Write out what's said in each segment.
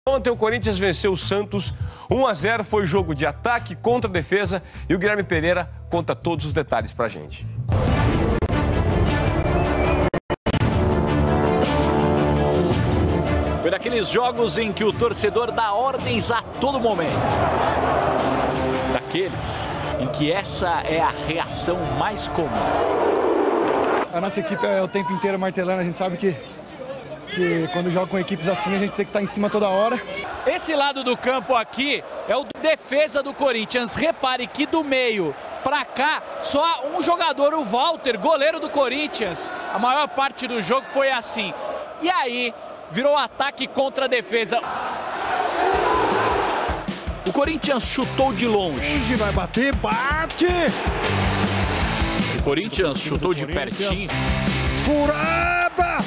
Ontem o Corinthians venceu o Santos 1-0, foi jogo de ataque contra defesa e o Guilherme Pereira conta todos os detalhes pra gente. Foi daqueles jogos em que o torcedor dá ordens a todo momento. Daqueles em que essa é a reação mais comum. A nossa equipe é o tempo inteiro martelando, a gente sabe que quando joga com equipes assim a gente tem que estar em cima toda hora. Esse lado do campo aqui é o defesa do Corinthians. Repare que do meio pra cá, só um jogador, o Walter, goleiro do Corinthians. A maior parte do jogo foi assim. E aí, virou ataque contra a defesa. O Corinthians chutou de longe. Vai bater, bate! O Corinthians chutou de pertinho. Furada!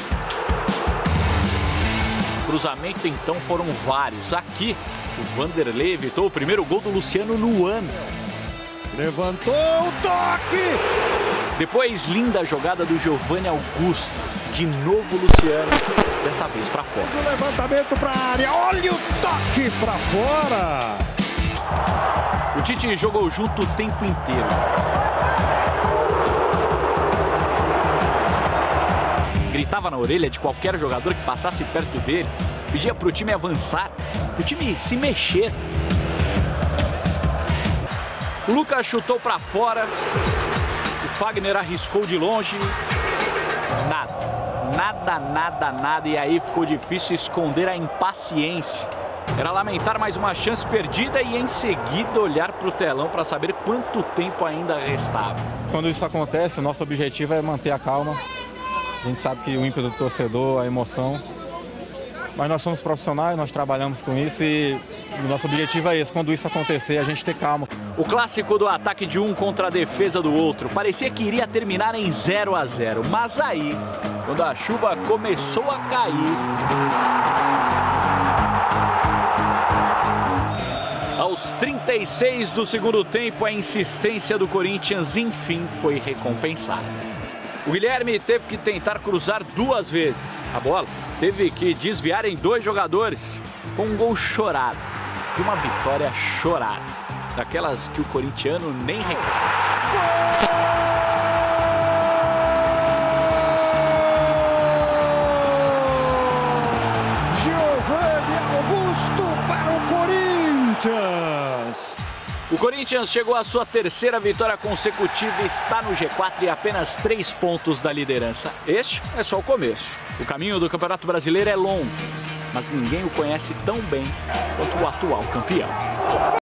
Cruzamento então foram vários. Aqui, o Vanderlei evitou o primeiro gol do Luciano no ano. Levantou o toque! Depois, linda jogada do Giovanni Augusto. De novo Luciano, dessa vez pra fora. O levantamento pra área, olha o toque pra fora! O Tite jogou junto o tempo inteiro. Gritava na orelha de qualquer jogador que passasse perto dele. Pedia pro time avançar, pro time se mexer. O Lucas chutou pra fora. O Fagner arriscou de longe. Nada. E aí ficou difícil esconder a impaciência. Era lamentar mais uma chance perdida e em seguida olhar para o telão para saber quanto tempo ainda restava. Quando isso acontece, o nosso objetivo é manter a calma. A gente sabe que o ímpeto do torcedor, a emoção. Mas nós somos profissionais, nós trabalhamos com isso e o nosso objetivo é esse. Quando isso acontecer, a gente ter calma. O clássico do ataque de um contra a defesa do outro. Parecia que iria terminar em 0-0. Mas aí, quando a chuva começou a cair... Aos 36 do segundo tempo, a insistência do Corinthians, enfim, foi recompensada. O Guilherme teve que tentar cruzar 2 vezes. A bola teve que desviar em 2 jogadores. Foi um gol chorado, de uma vitória chorada. Daquelas que o corintiano nem reclama. Giovanni Augusto para o Corinthians! O Corinthians chegou à sua 3ª vitória consecutiva e está no G4 e apenas 3 pontos da liderança. Este é só o começo. O caminho do Campeonato Brasileiro é longo, mas ninguém o conhece tão bem quanto o atual campeão.